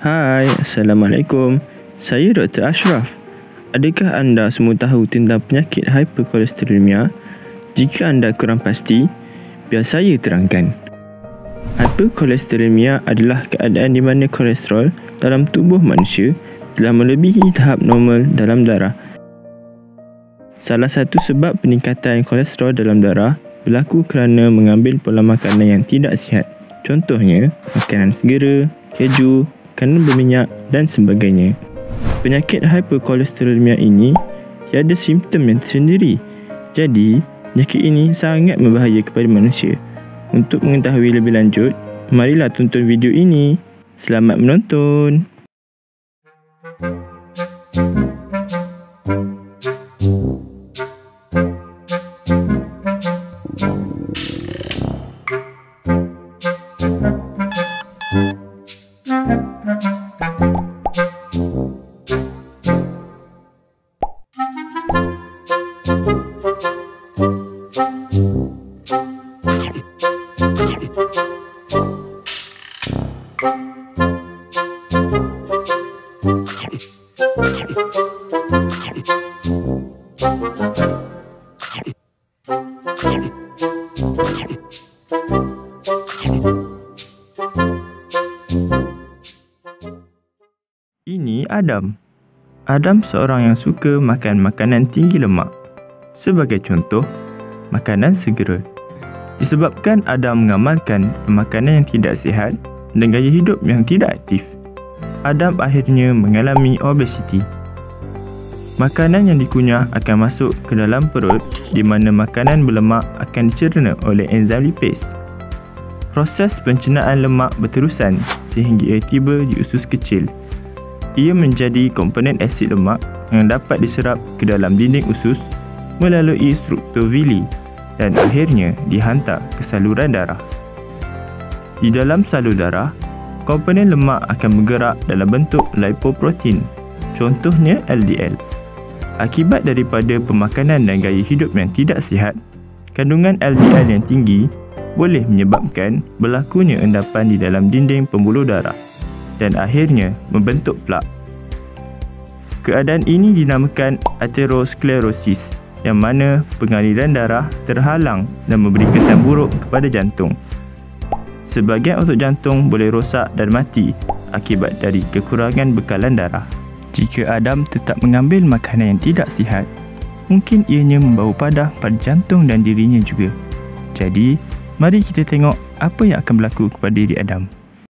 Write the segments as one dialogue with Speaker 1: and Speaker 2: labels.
Speaker 1: Hai, Assalamualaikum. Saya Dr. Ashraf. Adakah anda semua tahu tentang penyakit hyperkolesterolemia? Jika anda kurang pasti, biar saya terangkan. Hyperkolesterolemia adalah keadaan di mana kolesterol dalam tubuh manusia telah melebihi tahap normal dalam darah. Salah satu sebab peningkatan kolesterol dalam darah berlaku kerana mengambil pola makanan yang tidak sihat. Contohnya, makanan segera, keju, makanan berminyak dan sebagainya. Penyakit hyperkolesterolemia ini tiada simptom yang tersendiri. Jadi, penyakit ini sangat berbahaya kepada manusia. Untuk mengetahui lebih lanjut, marilah tonton video ini. Selamat menonton. Ini Adam. Adam seorang yang suka makan makanan tinggi lemak. Sebagai contoh, makanan segera. Disebabkan Adam mengamalkan pemakanan yang tidak sihat dan gaya hidup yang tidak aktif, Adam akhirnya mengalami obesiti. Makanan yang dikunyah akan masuk ke dalam perut di mana makanan berlemak akan dicerna oleh enzim lipase. Proses pencernaan lemak berterusan sehingga ia tiba di usus kecil. Ia menjadi komponen asid lemak yang dapat diserap ke dalam dinding usus melalui struktur villi dan akhirnya dihantar ke saluran darah. Di dalam salur darah, komponen lemak akan bergerak dalam bentuk lipoprotein, contohnya LDL. Akibat daripada pemakanan dan gaya hidup yang tidak sihat, kandungan LDL yang tinggi boleh menyebabkan berlakunya endapan di dalam dinding pembuluh darah dan akhirnya membentuk plak. Keadaan ini dinamakan aterosklerosis, yang mana pengaliran darah terhalang dan memberi kesan buruk kepada jantung. Sebahagian otot jantung boleh rosak dan mati akibat dari kekurangan bekalan darah. Jika Adam tetap mengambil makanan yang tidak sihat, mungkin ianya membawa padah pada jantung dan dirinya juga. Jadi, mari kita tengok apa yang akan berlaku kepada diri Adam.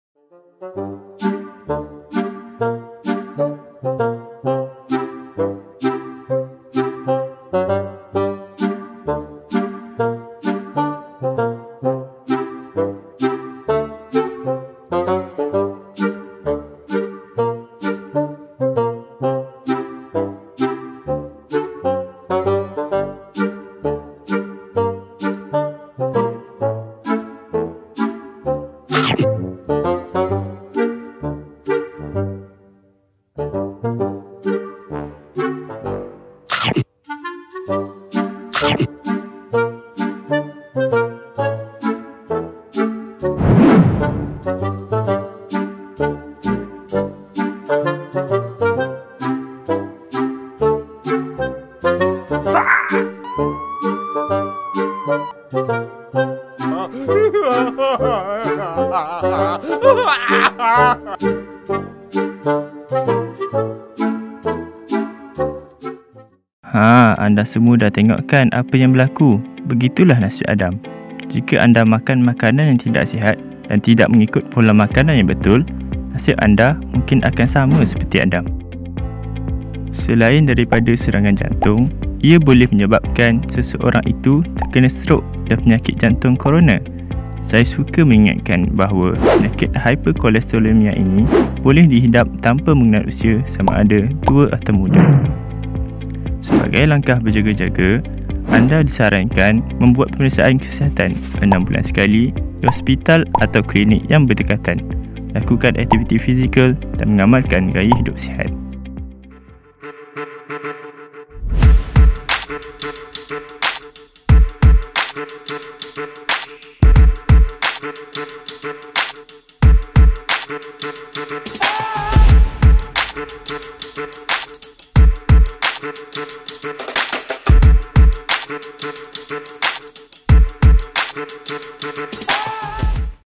Speaker 1: Anda semua dah tengok kan apa yang berlaku? Begitulah nasib Adam. Jika anda makan makanan yang tidak sihat dan tidak mengikut pola makanan yang betul, nasib anda mungkin akan sama seperti Adam. Selain daripada serangan jantung, ia boleh menyebabkan seseorang itu terkena strok dan penyakit jantung koroner. Saya suka mengingatkan bahawa penyakit hyperkolesterolemia ini boleh dihidap tanpa mengenal usia sama ada tua atau muda. Sebagai langkah berjaga-jaga, anda disarankan membuat pemeriksaan kesihatan 6 bulan sekali di hospital atau klinik yang berdekatan. Lakukan aktiviti fizikal dan mengamalkan gaya hidup sihat.